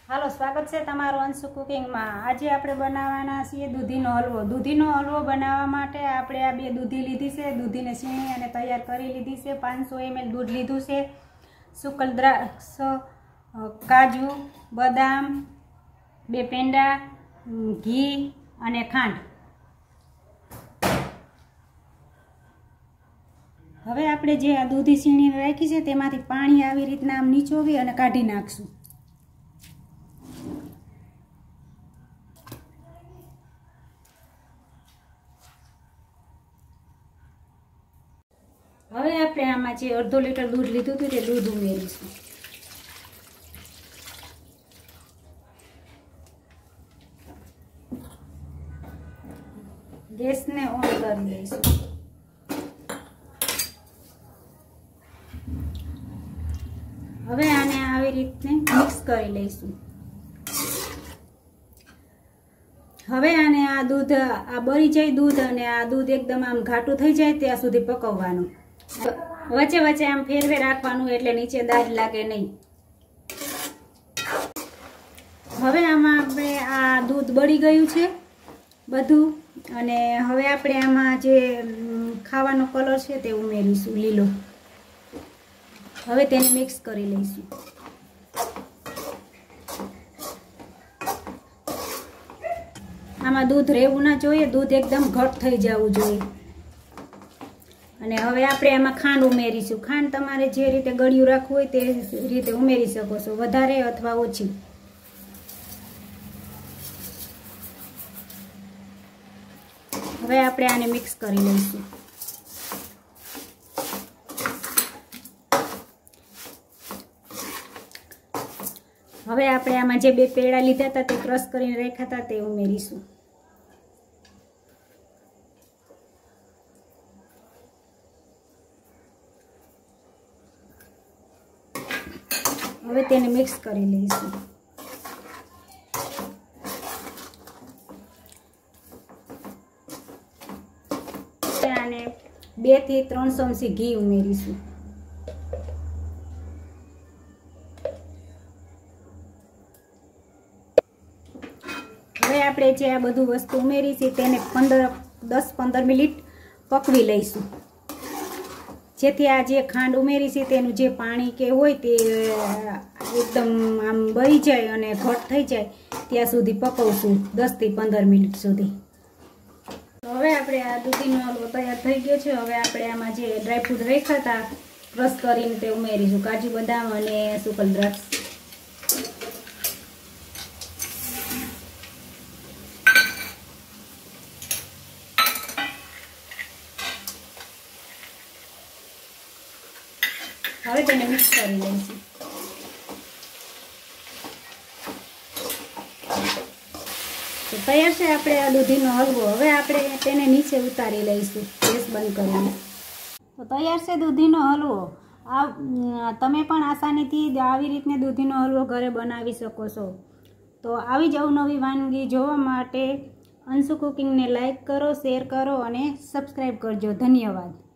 હાલો, સ્વાગત છે તમારું અંશુ કુકિંગમાં। આજે આપણે બનાવવાના છીએ દૂધીનો હલવો। દૂધીનો હલવો બનાવવા માટે આપણે આ બે દૂધી લીધી છે। દૂધીને છીણી અને તૈયાર કરી લીધી છે। 500 ml દૂધ લીધું છે। સુકલ દ્રાક્ષ, કાજુ, બદામ, 2 પેંડા, ઘી અને ખાંડ। હવે આપણે જે આ દૂધી છીણીને રાખી છે તેમાંથી પાણી આવી રીતના આમ નીચોવી અને કાઢી નાખશું। હવે આપણે આમાં જે અડધો લીટર દૂધ લીધું હતું તે દૂધ ઉમેરીશું। ગેસને ઓન કરી દઈશું। હવે આને આવી રીતે મિક્સ કરી લઈશું। હવે આને આ દૂધ આ બળી જાય દૂધ અને આ દૂધ એકદમ આમ ઘાટું થઈ જાય ત્યાં સુધી પકવવાનું। વચ્ચે વચ્ચે આમ ફેરવે રાખવાનું એટલે નીચે દાજ લાગે નહીં। હવે આમાં આપણે આ દૂધ બળી ગયું છે બધું અને હવે આપણે આમાં જે ખાવાનો કલર છે તે ઉમેરીશું લીલો। હવે તેને મિક્સ કરી લઈશું। આમાં દૂધ રહેવું ના જોઈએ, દૂધ એકદમ ઘટ થઈ જવું જોઈએ। અને હવે આપણે આમાં ખાંડ ઉમેરીશું। ખાંડ તમારે જે રીતે ગળ્યું રાખવું હોય તે રીતે ઉમેરી શકો છો, વધારે અથવા ઓછી। હવે આપણે આને મિક્સ કરી લઈશું। હવે આપણે આમાં જે 2 પેડા લીધા હતા તે ક્રશ કરીને રાખ્યા હતા તે ઉમેરીશું। હવે તેને મિક્સ કરી લઈશું। આને 2 થી 3 ચમચી ઘી ઉમેરીશું। હવે આપણે જે આ બધું વસ્તુ ઉમેરી છે તેને 10-15 મિનિટ પકવી લઈશું, જેથી આ જે ખાંડ ઉમેરી છે તેનું જે પાણી કે હોય તે એકદમ આમ બળી જાય અને ઘટ થઈ જાય ત્યાં સુધી પકવશું 10 થી 15 મિનિટ સુધી। હવે આપણે આ દૂધીનો હલવો તૈયાર થઈ ગયો છે। હવે આપણે આમાં જે ડ્રાયફ્રૂટ રાખ્યા હતા ક્રશ કરીને તે ઉમેરીશું, કાજુ, બદામ અને સુકલ દ્રાક્ષ। હવે તેને મિક્સ કરી લઈશું। તો તૈયાર છે આપણે આ દૂધીનો હલવો। હવે આપણે તેને નીચે ઉતારી લઈશું ગેસ બંધ કરીને। તો તૈયાર છે દૂધીનો હલવો। તમે પણ આસાનીથી આવી રીતને દૂધીનો હલવો ઘરે બનાવી શકો છો। તો આવી જ અવનવી વાનગી જોવા માટે અંશુ કુકિંગને લાઈક કરો, શેર કરો અને સબસ્ક્રાઈબ કરજો। ધન્યવાદ।